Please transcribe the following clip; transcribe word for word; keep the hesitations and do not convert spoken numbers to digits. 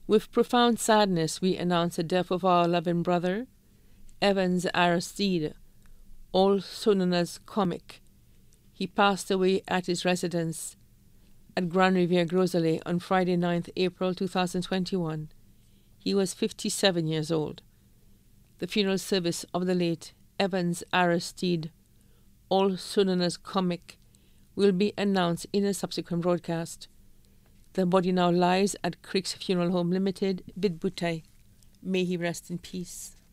With profound sadness, we announce the death of our loving brother, Evans Aristide, also known as Comic. He passed away at his residence at Grand Riviere Groselet on Friday, ninth April two thousand twenty-one. He was fifty-seven years old. The funeral service of the late Evans Aristide, also known as Comic, will be announced in a subsequent broadcast. The body now lies at Crick's Funeral Home Limited, Bidboutai. May he rest in peace.